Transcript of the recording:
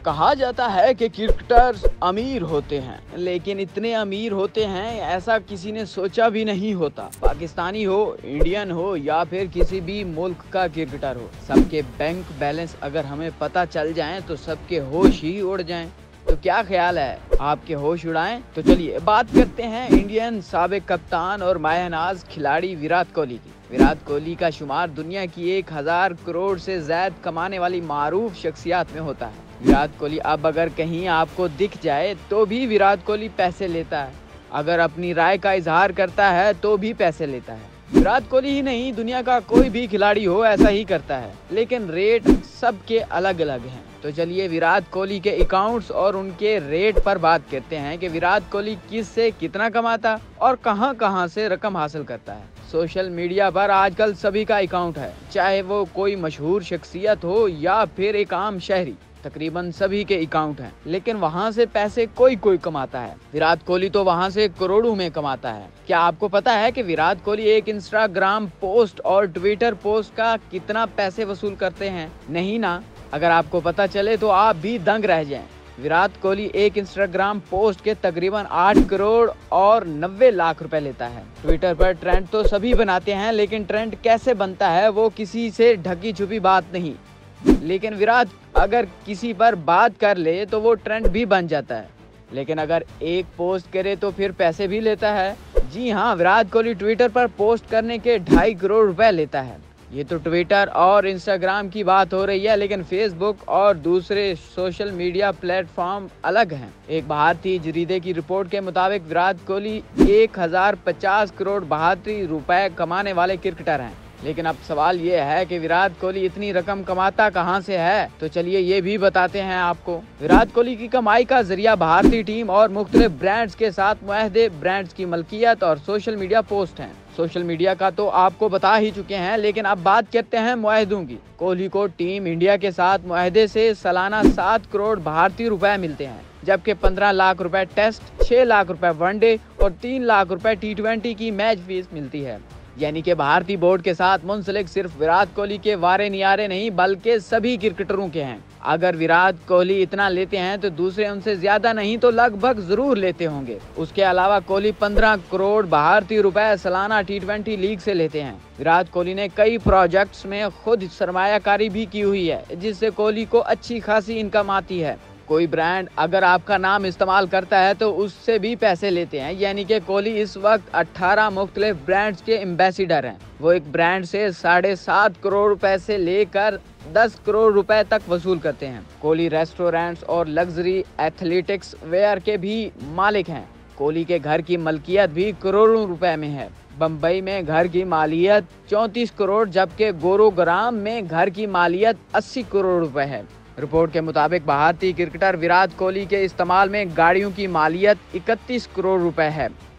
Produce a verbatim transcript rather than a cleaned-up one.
कहा जाता है कि क्रिकेटर्स अमीर होते हैं, लेकिन इतने अमीर होते हैं ऐसा किसी ने सोचा भी नहीं होता। पाकिस्तानी हो, इंडियन हो या फिर किसी भी मुल्क का क्रिकेटर हो, सबके बैंक बैलेंस अगर हमें पता चल जाएं तो सबके होश ही उड़ जाएं। तो क्या ख्याल है, आपके होश उड़ाएं? तो चलिए बात करते हैं इंडियन साबिक कप्तान और मायनाज खिलाड़ी विराट कोहली की। विराट कोहली का शुमार दुनिया की एक हजार करोड़ से ज्यादा कमाने वाली मारूफ शख्सियत में होता है। विराट कोहली अब अगर कहीं आपको दिख जाए तो भी विराट कोहली पैसे लेता है, अगर अपनी राय का इजहार करता है तो भी पैसे लेता है। विराट कोहली ही नहीं, दुनिया का कोई भी खिलाड़ी हो ऐसा ही करता है, लेकिन रेट सबके अलग अलग हैं। तो चलिए विराट कोहली के अकाउंट्स और उनके रेट पर बात करते हैं कि विराट कोहली किस से कितना कमाता और कहां कहां से रकम हासिल करता है। सोशल मीडिया पर आजकल सभी का अकाउंट है, चाहे वो कोई मशहूर शख्सियत हो या फिर एक आम शहरी, तकरीबन सभी के अकाउंट हैं, लेकिन वहां से पैसे कोई कोई कमाता है। विराट कोहली तो वहां से करोड़ों में कमाता है। क्या आपको पता है कि विराट कोहली एक इंस्टाग्राम पोस्ट और ट्विटर पोस्ट का कितना पैसे वसूल करते हैं? नहीं ना? अगर आपको पता चले तो आप भी दंग रह जाएं। विराट कोहली एक इंस्टाग्राम पोस्ट के तकरीबन आठ करोड़ और नब्बे लाख रुपए लेता है। ट्विटर पर ट्रेंड तो सभी बनाते हैं, लेकिन ट्रेंड कैसे बनता है वो किसी से ढकी छुपी बात नहीं, लेकिन विराट अगर किसी पर बात कर ले तो वो ट्रेंड भी बन जाता है, लेकिन अगर एक पोस्ट करे तो फिर पैसे भी लेता है। जी हाँ, विराट कोहली ट्विटर पर पोस्ट करने के ढाई करोड़ रुपए लेता है। ये तो ट्विटर और इंस्टाग्राम की बात हो रही है, लेकिन फेसबुक और दूसरे सोशल मीडिया प्लेटफॉर्म अलग हैं। एक भारतीय जरीदे की रिपोर्ट के मुताबिक विराट कोहली एक हजार पचास करोड़ भारतीय रुपए कमाने वाले क्रिकेटर हैं। लेकिन अब सवाल ये है कि विराट कोहली इतनी रकम कमाता कहां से है? तो चलिए ये भी बताते हैं आपको। विराट कोहली की कमाई का जरिया भारतीय टीम और मुख्तलिफ ब्रांड्स के साथ मुआहदे, ब्रांड्स की मलकियत और सोशल मीडिया पोस्ट हैं। सोशल मीडिया का तो आपको बता ही चुके हैं, लेकिन अब बात करते हैं मुआहदों की। कोहली को टीम इंडिया के साथ मुआहदे से सालाना सात करोड़ भारतीय रुपए मिलते हैं, जबकि पंद्रह लाख रुपए टेस्ट, छह लाख रुपए वनडे और तीन लाख रुपए टी ट्वेंटी की मैच फीस मिलती है। यानी कि भारतीय बोर्ड के साथ मुंसलिक सिर्फ विराट कोहली के वारे नियारे नहीं बल्कि सभी क्रिकेटरों के हैं। अगर विराट कोहली इतना लेते हैं तो दूसरे उनसे ज्यादा नहीं तो लगभग जरूर लेते होंगे। उसके अलावा कोहली पंद्रह करोड़ भारतीय रुपए सालाना टी ट्वेंटी लीग से लेते हैं। विराट कोहली ने कई प्रोजेक्ट्स में खुद सरमायाकारी भी की हुई है, जिससे कोहली को अच्छी खासी इनकम आती है। कोई ब्रांड अगर आपका नाम इस्तेमाल करता है तो उससे भी पैसे लेते हैं। यानी कि कोहली इस वक्त अठारह मुख्तलिफ ब्रांड्स के एम्बेसडर हैं। वो एक ब्रांड से साढ़े सात करोड़ रुपए से लेकर दस करोड़ रुपए तक वसूल करते हैं। कोहली रेस्टोरेंट्स और लग्जरी एथलेटिक्स वेयर के भी मालिक हैं। कोहली के घर की मलकियत भी करोड़ों रुपए में है। बम्बई में घर की मालियत चौंतीस करोड़, जबकि गुरुग्राम में घर की मालियत अस्सी करोड़ रुपए है। रिपोर्ट के मुताबिक भारतीय क्रिकेटर विराट कोहली के इस्तेमाल में गाड़ियों की मालियत इकतीस करोड़ रुपए है।